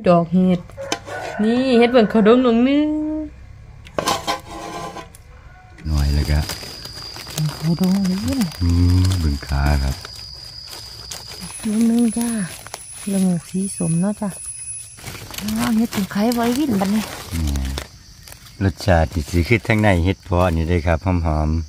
ดอกเห็ดนี่เห็ดเบิ่งเขาดงหนึ่งหน่อยเลยครับเขาดงเลยบึงขาครับนึงจ้าเรื่องสีสมเนาะจ้าเห็ดถึงไข่ไว้วิ่นบันนี้รสชาติสีขึ้นทั้งในเห็ดเพาะนี่ได้ครับหอม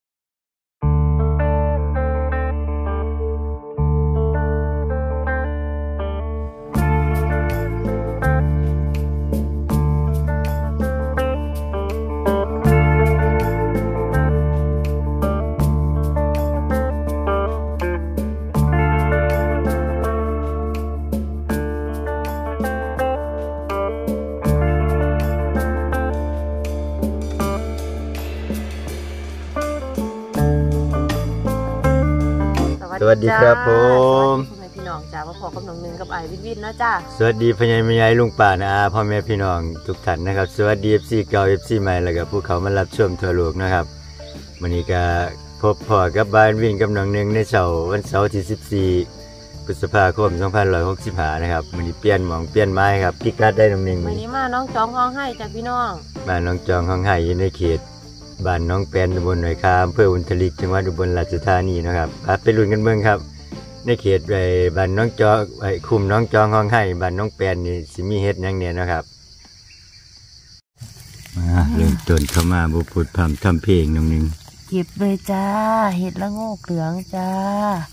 สวัสดีครับผมสวัสดีพี่น้องจ้าพ่อพ่อกับน้องนึงกับไอวินนะจ้าสวัสดีพ่อใหญ่แม่ใหญ่ลุงป้านะพ่อแม่พี่น้องทุกท่านนะครับสวัสดี FC เก่า FC ใหม่แล้วก็ผู้เขามารับชมทั่วโลกนะครับวันนี้ก็พบพ่อกับบ้านวิ่งกับน้องนึงในวันเสาร์ที่14พฤษภาคม2565นะครับวันนี้เปลี่ยนหมองเปลี่ยนไม้ครับพิกัดได้น้องนึงวันนี้มาน้องจองห้องให้จากพี่น้องบ้านน้องจองห้องให้อยู่ในเขตบ้านน้องแปนตำบลหน่อยคาอำเภออุทลิกจังหวัดอุบลราชธานีนะครับไปลุ้นกันเบิ่งครับในเขตบ้านน้องจองคุมน้องจองห้องให้บ้านน้องแปนนี่สิมีเฮ็ดยังเนี่ยนะครับเริ่มต้นเข้ามาบุพุดพำทำเพลงน้องนึงเก็บเลยจ้าเห็ดละโงกเหลืองจ้า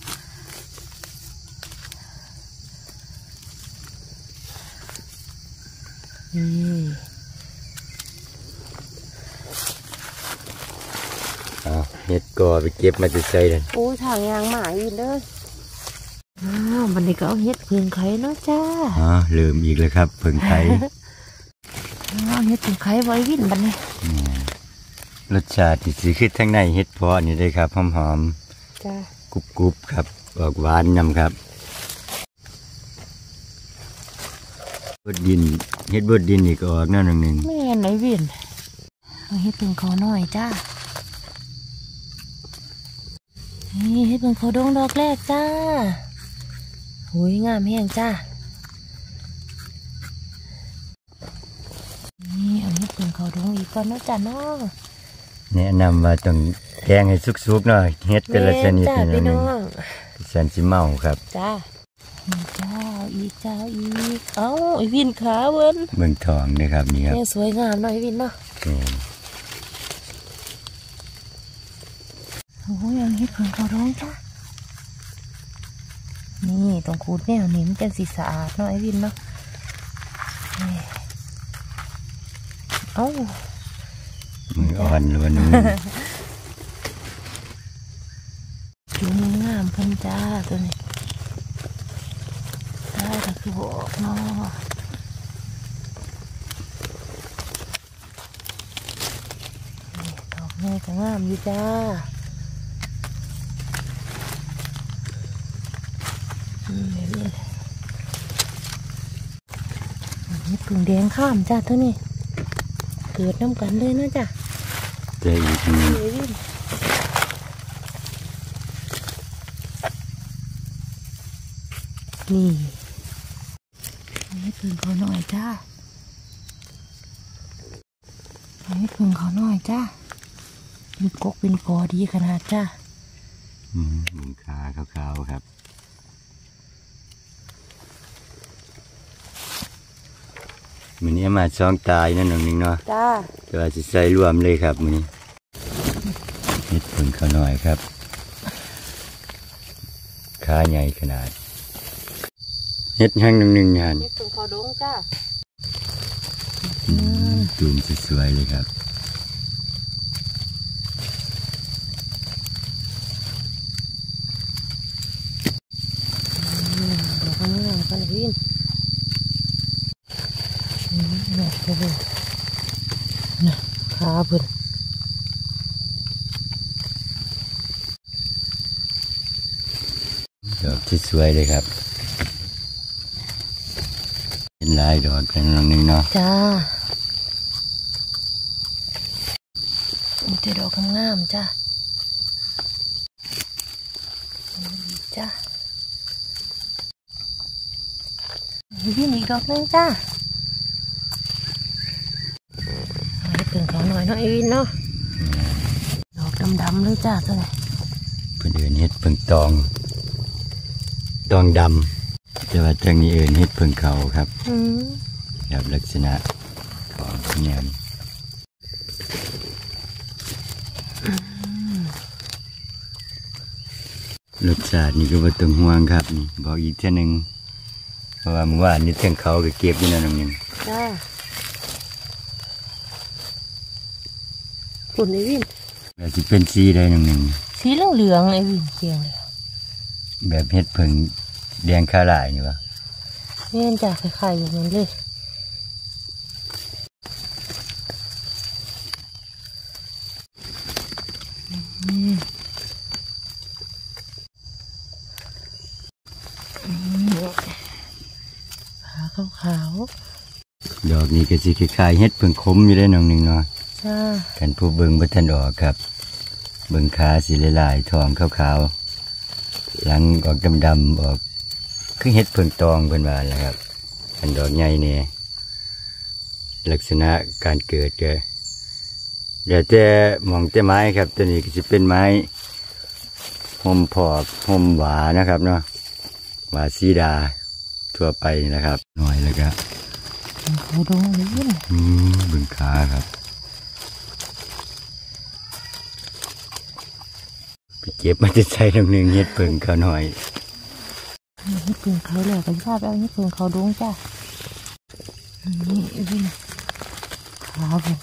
เห็ดก่อไปเก็บมาจะใส่เลยโอ้ทางยางหมาอีกเลยวันนี้ก็เอาเห็ดเพิ่งไข่เนาะจ้าเริ่มอีกเลยครับเพิ่งไข่เห็ดเพิ่งไข่ไว้วิ่นบันนี้รสชาติสีขึ้นทั้งในเห็ดเพาะนี่ได้ครับหอมจ้ากรุบครับออกหวานนำครับบดดินเห็ดบดดินอีกออกนั่นหนึ่งแม่ไหนวิ่นเห็ดเพิ่งเขาหน่อยจ้านี่เห็ดเพิ่งเขาดงดอกแรกจ้าหุยงามแห้งจ้านี่เอาเห็ดเพิ่งเขาดงอีกก่อนนะจ้าน้องแนะนำว่าต้องแกงให้สุกๆหน่อยเห็ดแต่ละชนิดนี่นึงสันสิเมาครับจ้าจ้าอีกจ้าอีกเอ้าไอวินขาเบิ้ลเมืองทองนะครับนี่ครับสวยงามหน่อยวินเนาะโอ้ยยังเห็ดเพิ่งเขาดงจ้านี่ตรงขูดแนวนี้มันจะสีสะอาดเนาะไอวินเนาะเอ้ามืออ่อนวันนี้ดูมืองามพันจ้าตัวนี้จ้าแต่คือบอกเนาะดอกแม่ก็งามอยู่จ้านี่ผึ่งแดงข้ามจ้าตัวนี้เกิดน้ำกันเลยนะจ้ะใจอีกนี่นี่ผึ่งเขาหน่อยจ้านี่ผึ่งเขาหน่อยจ้าเป็นกกเป็นกอดีขนาดจ้ามึงขาขาวๆครับมือนี้มาช่องตายนั่นหนึ่งเนาะจ้าแต่ว่าจะใส่รวมเลยครับมือนี้เห็ดผึ่งเขาหน่อยครับขาใหญ่ขนาดเห็ดหั่งหนึ่งหันเห็ดผึ่งเขาดงจ้าตูมสวยๆเลยครับดอกงามกันเลยวินดอกเลยนะขาเพิ่นดอกที่สวยเลยครับเป็นลายดอกกันหนึ่งเนาะจ้ามีแต่ดอกงามจ้าจ้าวิ่งอีกดอกนึงจ้าให้เพิ่งเขาหน่อยเนาะไอ้วินเนาะดอกดำๆเลยจ้าตัวนี้เพิ่นเอิ้นเฮ็ดเพิ่งตองดำแต่ว่าจังนี้เอิ้นเฮ็ดเพิ่งเขาครับแบบลักษณะของแนวนี้รสชาตินี่ก็บ่ต้องห่วงครับนี่บอกอีกเท่านึงเพราะว่าเมื่อวานนี้เทิงเขาก็เก็บอยู่นั่นนึงจ้าปุ่นไอ้วินแบบที่เป็นสีได้นึงสีเหลืองๆไอ้วินเคียงเลยแบบเฮ็ดเพิ่งแดงคาหลายนี่วะแม่นจ้าคล้ายๆอย่างนั้นเลยขาวดอกนี้ก็สิคล้ายๆเฮ็ดเพิ่งคมอยู่ได้นึงเนาะจ้ากันผู้เบิ่งบ่ทันออกครับเบิ่งขาสีลายๆทองขาวๆหลังออกดำๆออกคือเฮ็ดเพิ่งตองเพิ่นว่าแหละครับอันดอกใหญ่นี่ลักษณะการเกิดก็เดี๋ยวแต่มองแต่ไม้ครับตัวนี้ก็สิเป็นไม้ห่มพอกห่มหวานะครับเนาะหวาสีดาทั่วไปนะครับหน่อยแล้วก็เขาดงเลยบึงขาครับไปเก็บมาจะใส่น้ำหนึ่งเฮ็ดเพิ่งเขาหน่อยเฮ็ดเพิ่งเขาแล้วก็ชอบเอาเฮ็ดเพิ่งเขาดงจ้านี่วินขาผม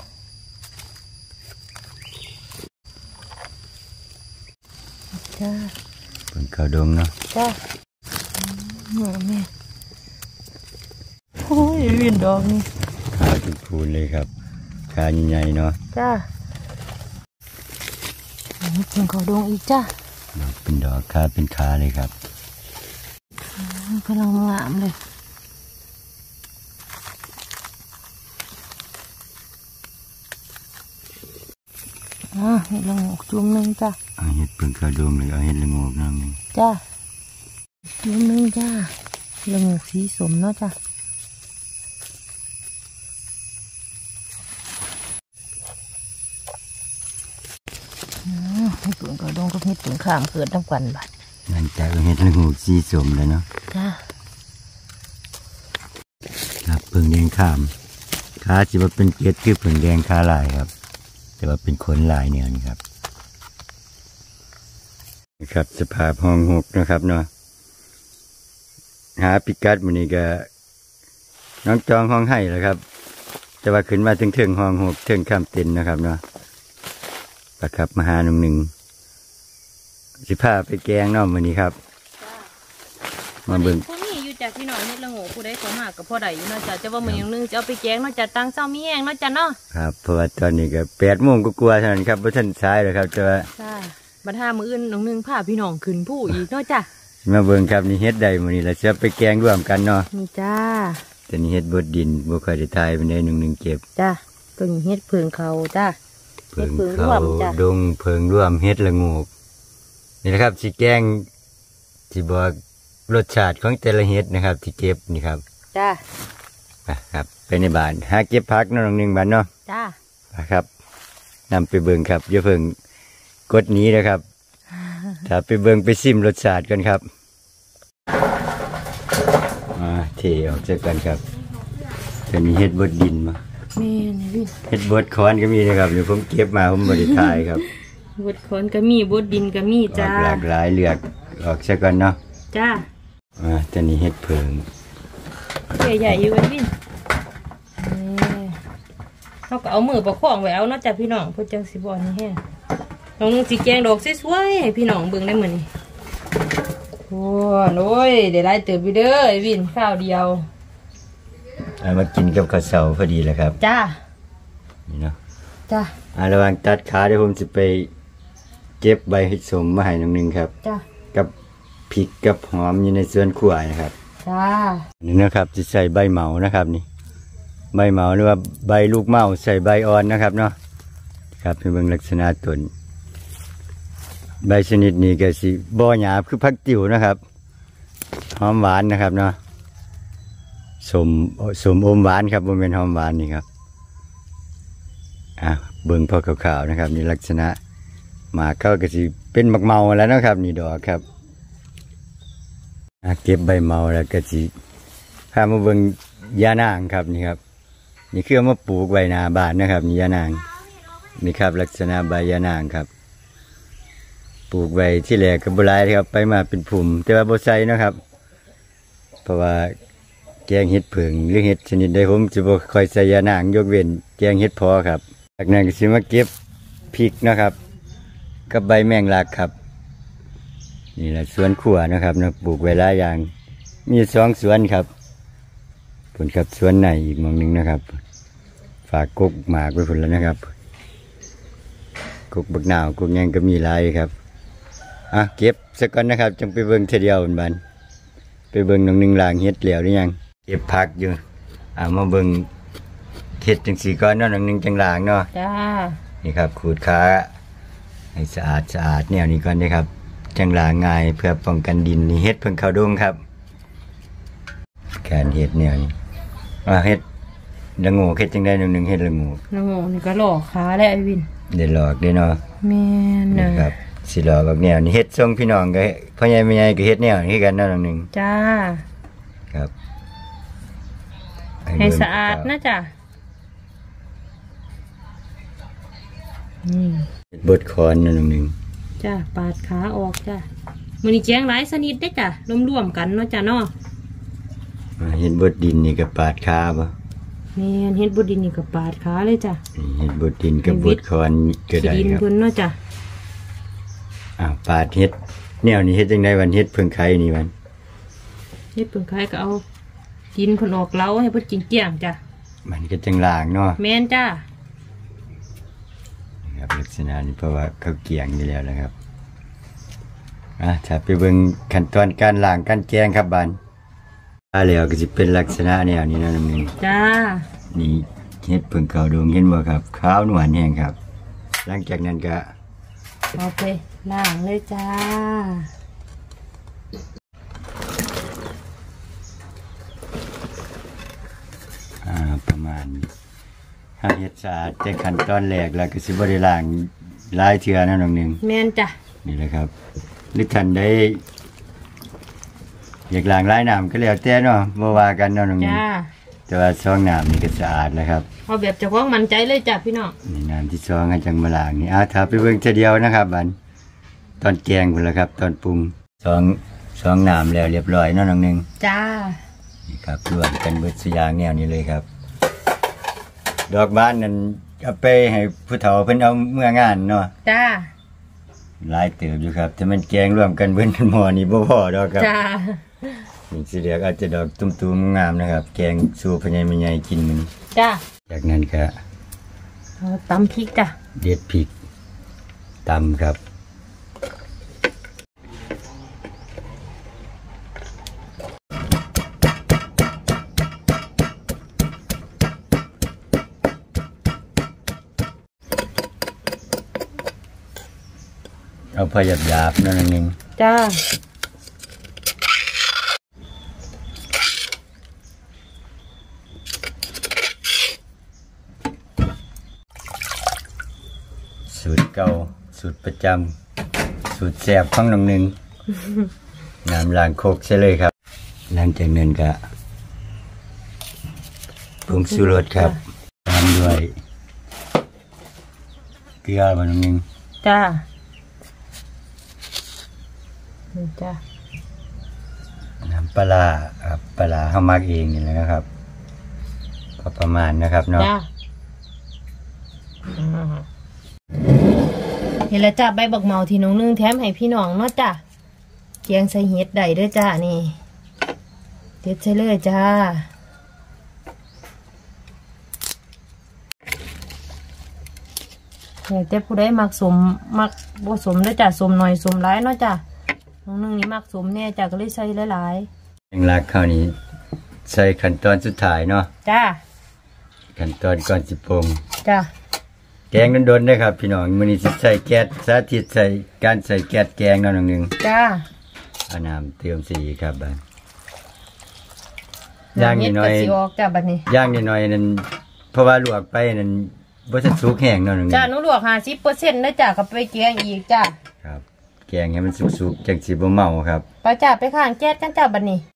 จ้าเพิ่งเขาดงเนาะจ้าแม่โอ้ยวินดอกนี่ขาจุดพูนเลยครับขาใหญ่ๆเนาะจ้าเพิ่งเขาดงอีกจ้าเป็นดอกขาเป็นขาเลยครับกำลังงามเลยเห็ดละโงกจุ่มนึงจ้าเห็ดเพิ่งเขาดงเลยเอาเห็ดละโงกน้ำนึงจ้าจุ่มนึงจ้าละโงกสีสมเนาะจ้าเห็ดเพิ่งเขาดงก็เห็ดเพิ่งข้ามเกิดทั้งวันบัดนั่นจากเห็ดละโงกสีสมเลยเนาะจ้าครับเพิ่งแดงข้ามขาจิว่าเป็นเกล็ดคือเพิ่งแดงขาลายครับแต่ว่าเป็นขนลายเนี่ยนี่ครับนะครับสภาพห้องหกนะครับเนาะหาพิกัดมันนี่ก็น้องจองห้องให้แล้วครับแต่ว่าขึ้นมาถึงห้องหกถึงข้ามเต็นนะครับเนาะประครับมาหาหนึ่งสิพาไปแกงเนาะมันนี้ครับมาเบิ่งผู้นี้อยู่จากพี่น้องเฮ็ดละโงกผู้ใดเขามากกับพ่อใดอยู่เนาะจ้ะจะว่ามืออย่างนึงจะเอาไปแกงเนาะจ้ะตั้งเจ้ามีแห้งเนาะจ้ะเนาะครับเพราะว่าตอนนี้ก็8 โมงก็กลัวเท่านั้นครับเพราะท่านสายเลยครับแต่ว่าบัด5 มื้ออื่นน้องนึงพาพี่น้องขึ้นผู้อีกเนาะจ้ะมาเบิ่งครับนี่เฮ็ดใดมื้อนี้เราจะไปแกงร่วมกันเนาะนี่จ้าแต่นี่เฮ็ดบดดินบ่ค่อยได้ทายเป็นได้นึงเก็บจ้าเพิ่งเฮ็ดเพิ่งเขาจ้าเพิ่งเขาดงเพิ่งร่วมเฮ็ดละโงกนี่นะครับสิแกงสิบอกรสชาติของแต่ละเฮ็ดนะครับที่เก็บนี่ครับจ้าครับไปในบ้านหาเก็บผักน้องนึงบ้านเนาะจ้าครับนำไปเบิ่งครับอย่าเพิ่งกดนี้นะครับถ้าไปเบิ่งไปซิมรสชาติกันครับเทออกจากกันครับจะมีเฮ็ดบดดินมามีนี่พี่เฮ็ดบดค้อนก็มีนะครับเดี๋ยวผมเก็บมาผมบริทายครับบดค้อนก็มีบดดินก็มีจ้าหลากหลายเลือกออกจากกันเนาะจ้าจะนี่เฮ็ดเพิงใหญ่ๆอยู่กันพี่เขาก็เอามือประคองไว้เอาเนาะจ้าพี่น้องเพื่อจังสิบอนี่แห้งน้องนึงสีแกงดอกสวยๆให้พี่น้องเบิ่งได้เหมือนนี่โอ้ยเดี๋ยวไล่เติบไปเด้อไอ้วินข้าวเดียวเอามากินกับข้าวเสาพอดีเลยครับจ้านี่เนาะจ้าระหว่างตัดขาเดี๋ยวผมจะไปเก็บใบเห็ดสมมาให้น้องนึงครับจ้ากับพริกกับหอมอยู่ในสวนครัวนะครับจ้านี่นะครับจะใส่ใบเหมานะครับนี่ใบเหมาหรือว่าใบลูกเมาใส่ใบอ่อนนะครับเนาะครับเป็นเบื้องลักษณะต้นใบชนิดนี้ก็สิบ่หยาบคือผักติ๋วนะครับหอมหวานนะครับเนาะสมอมหวานครับบ่แม่นหอมหวานนี่ครับเบิ่งพอขาวๆนะครับนี่ลักษณะหมากเขาก็สิเป็นหมากเมาแล้วนะครับนี่ดอกครับเก็บใบเมาแล้วก็สิพามาเบิ่งยานางครับนี่ครับนี่คือเอามาปลูกไว้หน้าบ้านนะครับนี่ยานางนี่ครับลักษณะใบยานางครับปลูกไว้ที่แรกก็บ่หลายครับไปมาเป็นพุ่มแต่ว่าบ่ใส่นะครับเพราะว่าแกงเห็ดผึ่งหรือเห็ดชนิดใดผมจะบ่ค่อยใส่ยานางยกเว้นแกงเห็ดพอครับจากนั้นก็สิมาเก็บพริกนะครับกับใบแมงลักครับนี่แหละสวนขั่วนะครับนะปลูกไว้หลายอย่างมี2 สวนครับผลครับสวนไหนอีกมองหนึ่งนะครับฝากกกหมากไว้ผลแล้วนะครับกกบักหนาวกกยังก็มีหลายครับเก็บสักก่อนนะครับจังไปเบิ่งทีเดียวบันไปเบิ่งน้องหนึ่งล้างเห็ดแล้วหรือยังเก็บผักอยู่มาเบิ่งเห็ดจังสีก่อนเนาะน้องหนึ่งจังล้างเนาะจ้านี่ครับขูดขาให้สะอาดแนวนี้ก่อนนะครับจังล้างง่ายเพื่อป้องกันดินนี่เห็ดเพิ่งเข้าดงครับการเห็ดแนวนี้เห็ดละโง่เห็ดจังได้น้องหนึ่งเห็ดละโง่นี่ก็หลอกขาแล้วไอ้วินเดี๋ยวหลอกได้เนาะแม่นนะครับสิหลอกกับแนวนี้เห็ดทรงพี่น้องก็พ่อใหญ่แม่ใหญ่ก็เห็ดแนวนี้กันเนาะน้องหนึ่งจ้าครับให้สะอาดนะจ้ะบดคอนนั่นหนึ่งจ้ะปาดขาออกจ้ะมันนี่แจ้งหลายชนิดได้จ้ะร่วมกันเนาะจ้ะเนาะเห็นบดดินนี่กับปาดขาป่ะเห็นบดดินนี่กับปาดขาเลยจ้ะเห็นบดดินกับบดคอนก็ได้ครับดินเนาะจ้ะปาดเห็ดแนวนี้เห็ดจังได้วันเห็ดเพิ่งไข่นี่วันเห็ดเพิ่งไข่ก็เอาดินผลออกเล้าให้เพิ่นกินเกี่ยงจ้ะมันก็จังล่างเนาะแม่นจ้ะครับลักษณะนี้เพราะว่าเขาเกี่ยงอยู่แล้วนะครับถ้าไปเบิ่งขั้นตอนการล้างการแกงครับบันแล้วก็จะเป็นลักษณะแนวนี้นะน้องนึงจ้านี่เห็ดเพิ่งเข้าดงเห็นบ่ครับขาวนวลแห้งครับหลังจากนั้นก็เอาไปล้างเลยจ้าประมาณถ้าเห็ดสะอาดแต่ขั้นตอนแรกแล้วก็สิบ่ได้ล้างหลายเทื่อนะน้องนึงแม่นจ้ะนี่แหละครับหรือท่านได้อยากล้างหลายน้ำก็แล้วแต่เนาะบ่ว่ากันเนาะน้องนึงแต่ว่าซองน้ำนี่ก็สะอาดแล้วครับเอาแบบเจ้าของมั่นใจเลยจ้ะพี่น้องนี่น้ำที่ซองให้จังมาล้างนี่ถ้าไปเบิ่งทีเดียวนะครับบัดตอนแกงพุ่นละครับตอนปรุงซองน้ำแล้วเรียบร้อยเนาะน้องนึงจ้านี่ครับรวมกันเบิดสุอย่างแนวนี้เลยครับดอกบ้านนั่นเอาไปให้ผู้เฒ่าเพิ่นเอาเมื่องานเนาะจ้าหลายเติบอยู่ครับแต่มันแกงรวมกันเบิ่นหม้อนี่บ่พอดอกครับจ้านี่สิเรียกอาจจะดอกตุ้มๆงามนะครับแกงสู่พ่อใหญ่แม่ใหญ่กินมื้อนี้จ้าจากนั้นก็ตำพริกจ้ะเด็ดพริกตำครับเอาพอหยาบๆนั่นเองจ้าสูตรเก่าสูตรประจำสูตรแซ่บของน้องหนึ่งน้ำล้างโคกใช่เลยครับหลังจากนั้นก็ปรุงชูรสครับตามด้วยเกลือมาน้องหนึ่งจ้าจ้าน้ำปลาครับปลาเข้ามักเองนี่แหละนะครับก็ประมาณนะครับเนาะเห็นแล้วจ้าใบบักเมาที่น้องนึ่งแถมให้พี่น้องเนาะจ้าแกงใส่เห็ดได้ด้วยจ้านี่เด็ดใช่เลยจ้าแต่ผู้ใดมักสมมักผสมด้วยจ้าสมหน่อยสมร้ายเนาะจ้าน้องนึ่งนี่มักสมแน่จ้าก็เลยใส่หลายๆยังรักข้าวนี้ใส่ขั้นตอนสุดท้ายเนาะจ้าขั้นตอนก่อนสิปรุงจ้าแกงโดนๆได้ครับพี่น้องมื้อนี้สิใส่แก๊สสาธิตใส่การใส่แก๊สแกงเนาะน้องนึงจ้าเอาน้ำเติมสีครับบัดย่างเฮ็ดน้อก็ยสิออกจ้าบัดนี้ย่างน้อยๆนั่นเพราะว่าลวกไปนั่นบ่ทันสุกแห้งเนาะนึงจ้าหนูลวก50%นะจ้าก็ไปแกงอีกจ้าครับแกงให้มันสุกๆจังสิบ่เมาครับไปจ้าไปข้างแก๊สกันจ้าบัดนี้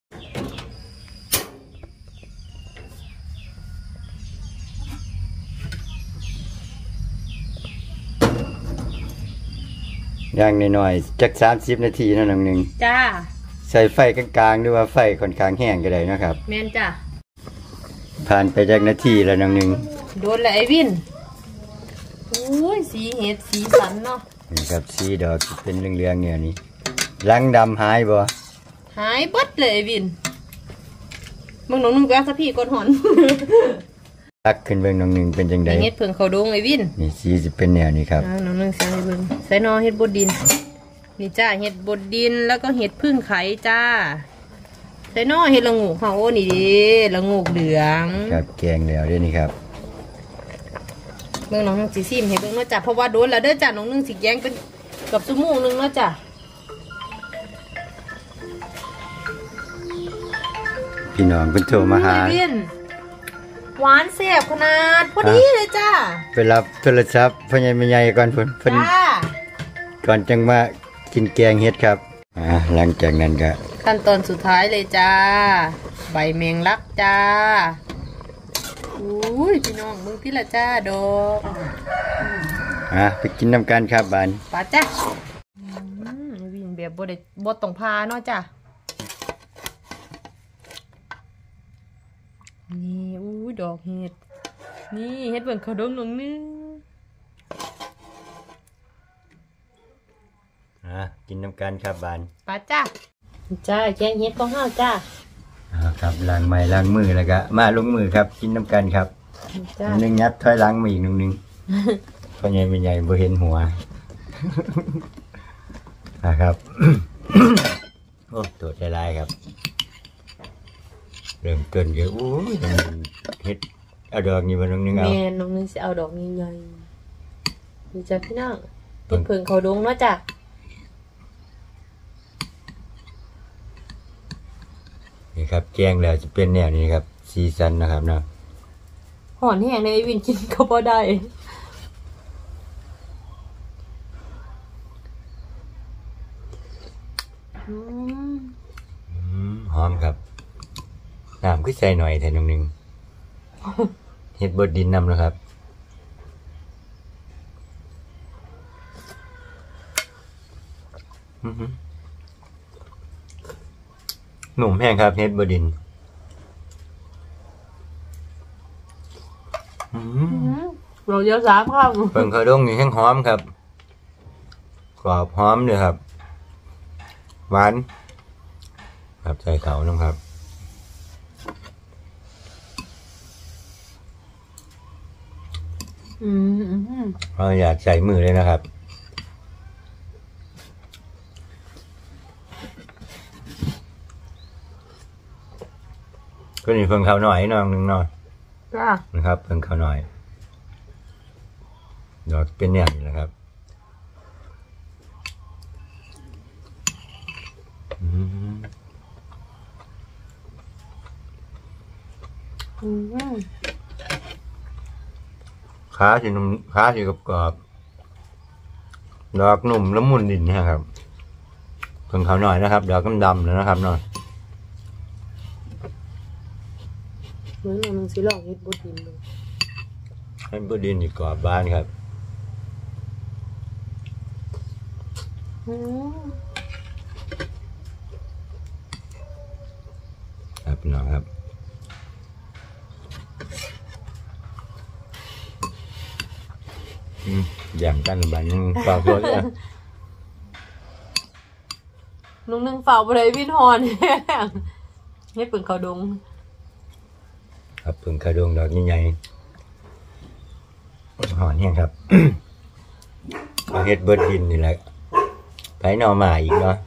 ย่างน้อยๆจัก30นาทีเนาะน้องหนึงจ้าใส่ไฟกลางๆหรือว่าไฟค่อนข้างแห้งก็ได้นะครับแม่นจ้าผ่านไปจักนาทีแล้วน้องหนึงโดนแล้วไอ้วินอุ้ยสีเห็ดสีสันเนาะนี่ครับสีดอกเป็นเหลืองๆเนี่ยนี่ลังดำหายบ่หายเบิดเลยไอ้วินมึงหนูนึงไปเอาสะพี่ก่อนหอนตักขึ้นเบิ่งน้องหนึงเป็นจังได๋เห็ดเพิ่งเขาดงไอ้วินนี่สีสิเป็นแนวนี้ครับหนูนึงใส่เบิ่งใส่นอเห็ดบดดินนี่จ้าเห็ดบดดินแล้วก็เห็ดพึ่งไข่จ้าใส่นอเห็ดละงูเขาโอ้นี่ดิละงูเหลืองครับแกงแล้วเด้นี่ครับเบิ่งน้องนึงสิซิมให้เบิ่งเนาะจ้ะเพราะว่าโดนแล้วเด้อจ้าน้องนึงสิแยงเป็นเกับชั่วโมงนึงเนาะจ้ะพี่น้องเพิ่นโทรมาหาไอ้วินหวานแซ่บขนาดพอดีเลยจ้าไปรับโทรศัพท์พ่อใหญ่แม่ใหญ่ก่อนเพิ่นจ้าก่อนจังมากินแกงเฮ็ดครับหลังจากนั้นก็ขั้นตอนสุดท้ายเลยจ้า ใบแมงลักจ้าอุ้ยพี่น้องมึงพี่ละจ้าดอกไปกินน้ำกันครับบานป้าจ้าวินแบบบ่ต้องพาเนาะจ้านี่อุ้ยดอกเห็ดนี่เห็ดเบิ่งเขาดมหนงนึงกินน้ำกันครับบานป้าจ้าจ้าแกงเห็ดของเฮาจ้าครับล้างไม้ล้างมือแล้วก็มาลงมือครับ กินน้ำกันครับจ้าหนึ่งยัดถอยหล้างมาอีกหนึ่ง พ่อใหญ่แม่ใหญ่บ่เห็นหัว นะครับ โอ้ตัวใจลายครับ เริ่มต้นก็โอ้ยมันเฮ็ดเอาดอกนี่มาลงนึงเอาแม่น้องนึงสิเอาดอกใหญ่ๆนี่จ้าพี่น้องเห็ดเพิ่งเขาดงเนาะจ้านี่ครับแกงแล้วจะเป็นแนวนี้ครับซีซันนะครับเนาะหอนแห้งเลยไอ้วินกินก็บ่ได้หอมครับน้ำก็ใส่หน่อยแทนนึง เฮ็ดบดดินนำนะครับหนุ่มแห้งครับเฮ็ดบดดินเราเยอะสามครับเพิ่งเขาดงนี่แห้งหอมครับกรอบหอมเลยครับหวานครับใส่เขานะครับเราอยากใส่มือเลยนะครับก็นี่เพิ่งเขาหน่อยน้องหนึ่งหน่อยจ้านะครับเพิ่งเขาหน่อยดอกเป็นเนี่ยนี่แหละครับขาสีนุ่มขาสีกรอบดอกหนุ่มละมุนดินนะครับเพิ่งเขาหน่อยนะครับดอกดำๆเลยนะครับเนาะเหมือนน้องนึงสิลองเฮ็ดบดดินดูให้บดินอีกกรอบบ้านครับครับพี่น้องครับอย่างกันบ้านนึงเปล่าตัวเนี่ยน้องนึงเฝ้าบ่ได้วินฮอนแห้งเฮ็ดเพิ่งเขาดงครับเพิ่งกระดงดอกใหญ่ๆหอนเนี่ยครับ เอาเฮ็ดเบิดดินนี่แหละไผหน่อมาอีกเนาะ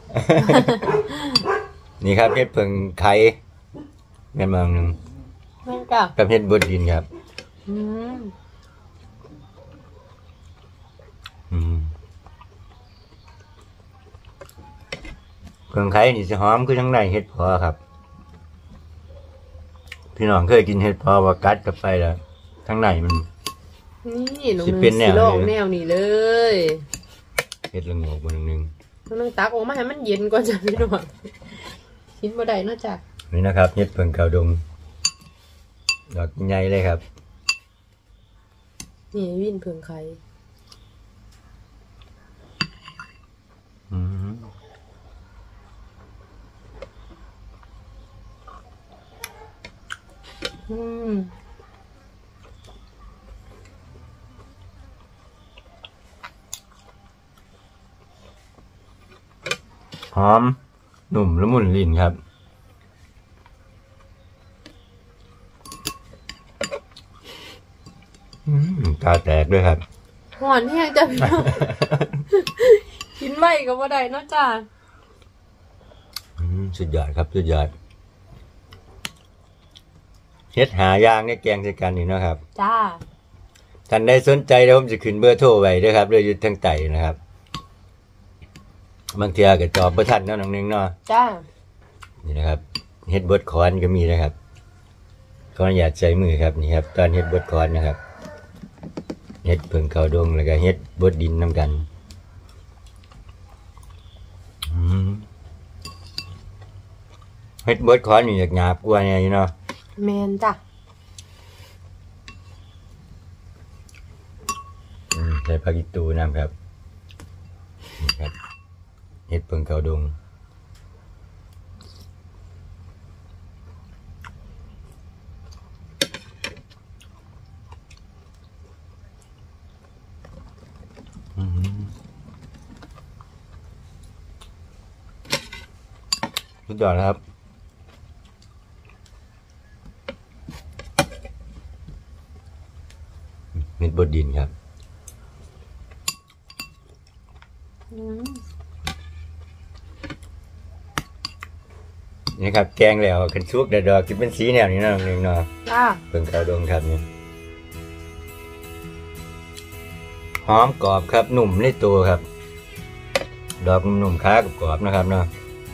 นี่ครับเฮ็ดเพิ่งไข่แม่นเมืองหนึงแม่นจ้ากับเฮ็ดเบิดดินครับเพิ่งไข่นี่สิหอมคือทั้งในเฮ็ดพอครับพี่น้องเคยกินเห็ดพอว่ากัดกับไปแล้วทั้งในมันนี่น้องสินึงเป็นแนสิวลองเลยแนวนี้เลยเห็ดละโงกมาหนึ่งน้องนึงตักออกมาให้มันเย็นก่อนจ้ะพี่น้องกินบ่ได้เนอกจากนี่นะครับเห็ดเพิ่งเกาดงดอกใหญ่เลยครับนี่วินเพิ่งไข่อืมอืมหอมหนุ่มละมุนลิ้นครับตาแตกด้วยครับหอนแห้งจ้ะพี่น้อง กินไว้ก็บ่ได้เนอกจากสุดยอดครับสุดยอดเฮ็ดหายางเนี่ยแกงใส่กันนี่เนาะครับจ้าท่านใดสนใจเดี๋ยวผมจะขึ้นเบอร์โทรไว้ด้วยครับเรืออยู่ทางใต้นะครับบางเทีก็จอบบ่ทันเนาะน้องนึงเนาะจ้านี่นะครับเฮ็ดบดคอนก็มีนะครับขออนุญาตใช้มือครับนี่ครับตอนเฮ็ดบดคอนนะครับเฮ็ดเพิ่งเข้าดงแล้วก็เฮ็ดบดดินนํกันเฮ็ดบดคอนนี่หยาบกว่าเนี่ยเนาะแมนจ้ะใส่ผักอีตูน้ำครับนี่ครับเฮ็ดเพิ่งเข้าดงสุดยอดครับเม็ดบดดินครับนี่ครับแกงแล้วขันชุกเดอกจะเป็นสีแนวนี้นะน้องนึงเนาะจ้าเพิ่งเข้าดงครับนี่หอมกรอบครับหนุ่มในตัวครับดอกหนุ่มๆค้ากรอบนะครับเนาะ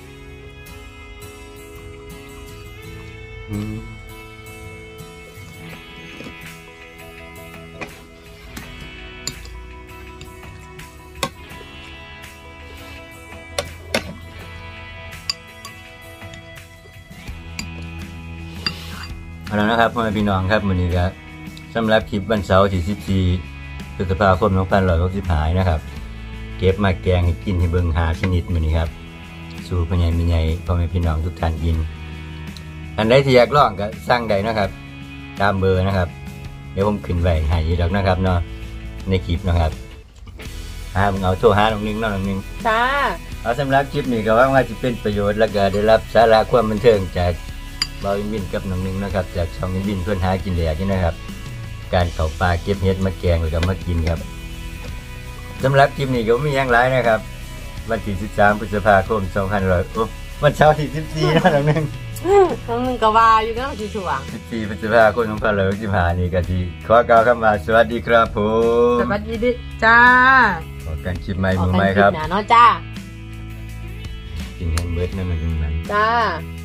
เอาละนะครับพ่อแม่พี่น้องครับวันนี้ก็สำหรับคลิปวันเสาร์ที่14พฤษภาคม2565นะครับเก็บมาแกงให้กินให้เบิ่งหาชนิดมื้อนี้ครับสู่พ่อใหญ่แม่ใหญ่พ่อแม่พี่น้องทุกท่านกินอันใดที่อยากลองก็สั่งได้นะครับตามเบอร์นะครับเดี๋ยวผมขึ้นไว้ให้อยู่ดอกนะครับเนาะในคลิปนะครับเอาโทรหาน้องนึงเนาะน้องนึงจ้าเอาสำหรับคลิปนี้ก็หวังว่าจะเป็นประโยชน์และก็ได้รับสาระความบันเทิงจากเบาอินบินกับน้องนึงนะครับจากช่องอินบินเพื่อนหากินแหลกนี่นะครับการเข้าป่าเก็บเห็ดมาแกงหรือก็มากินครับสำหรับคลิปนี้ก็ไม่ยังไรนะครับวันที่13พฤษภาคม2500วันเสาร์ที่14นะน้องนึงน้องนึงก็ว่าอยู่เนาะสิช่วง 14พฤษภาคม2565นี่ก็ที่ขอกล่าวคำว่าสวัสดีครับผมสวัสดีจ้าขอกันคลิปใหม่มือใหม่ครับออกกันคลิปหน้าเนาะจ้ากินแฮมเบิร์ดนั่นมันยังไงจ้า